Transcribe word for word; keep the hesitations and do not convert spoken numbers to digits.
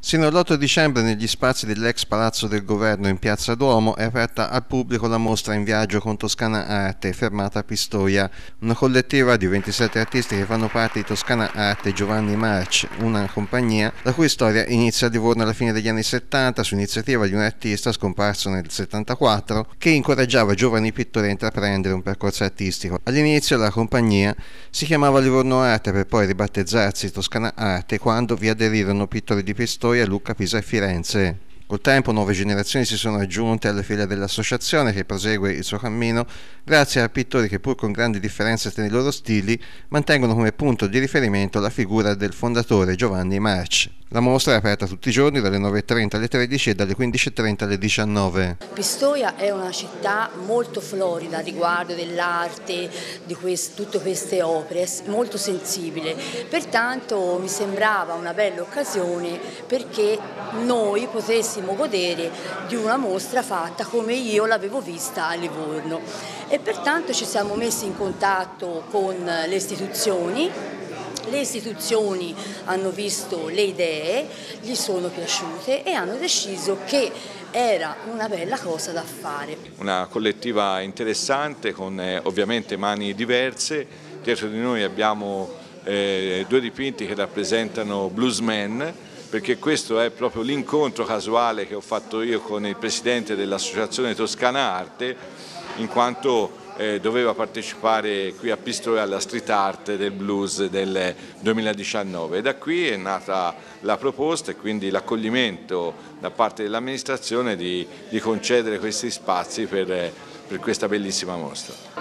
Sino all'otto dicembre negli spazi dell'ex Palazzo del Governo in Piazza Duomo è aperta al pubblico la mostra In viaggio con Toscana Arte, fermata a Pistoia, una collettiva di ventisette artisti che fanno parte di Toscana Arte Giovanni March, una compagnia la cui storia inizia a Livorno alla fine degli anni settanta su iniziativa di un artista scomparso nel settantaquattro che incoraggiava giovani pittori a intraprendere un percorso artistico. All'inizio la compagnia si chiamava Livorno Arte per poi ribattezzarsi Toscana Arte quando vi aderirono pittori di Pistoia, Lucca, Pisa e Firenze. Col tempo nuove generazioni si sono aggiunte alle file dell'associazione che prosegue il suo cammino grazie a pittori che pur con grandi differenze nei loro stili mantengono come punto di riferimento la figura del fondatore Giovanni March. La mostra è aperta tutti i giorni dalle nove e trenta alle tredici e dalle quindici e trenta alle diciannove. Pistoia è una città molto florida riguardo dell'arte, di quest- tutte queste opere, molto sensibile, pertanto mi sembrava una bella occasione perché noi potessimo godere di una mostra fatta come io l'avevo vista a Livorno e pertanto ci siamo messi in contatto con le istituzioni. Le istituzioni hanno visto le idee, gli sono piaciute e hanno deciso che era una bella cosa da fare. Una collettiva interessante con eh, ovviamente mani diverse. Dietro di noi abbiamo eh, due dipinti che rappresentano bluesmen, perché questo è proprio l'incontro casuale che ho fatto io con il presidente dell'Associazione Toscana Arte, in quanto Eh, doveva partecipare qui a Pistoia alla street art del blues del duemiladiciannove e da qui è nata la proposta e quindi l'accoglimento da parte dell'amministrazione di, di concedere questi spazi per, per questa bellissima mostra.